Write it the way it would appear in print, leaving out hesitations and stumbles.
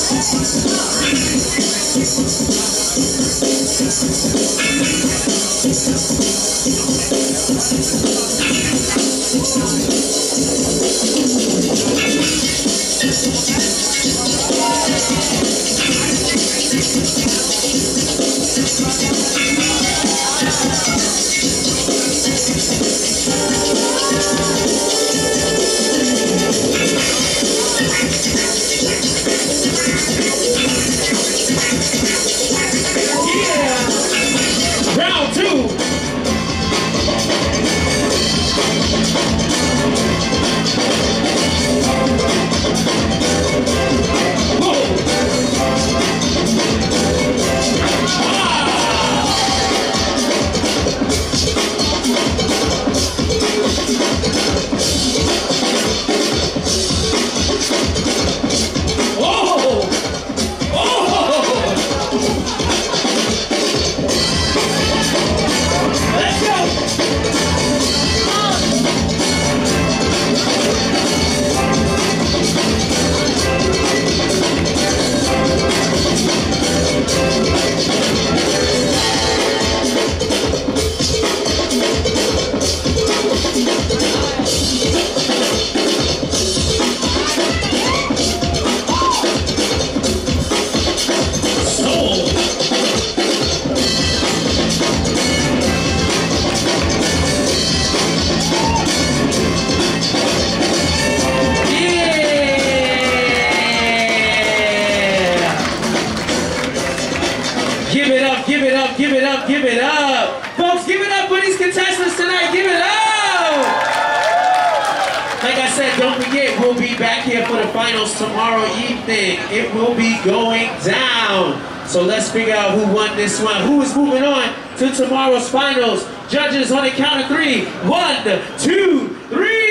Give it up, give it up. Folks, give it up for these contestants tonight. Give it up. Like I said, don't forget, we'll be back here for the finals tomorrow evening. It will be going down. So let's figure out who won this one. Who is moving on to tomorrow's finals? Judges on the count of 3. 1, 2, 3.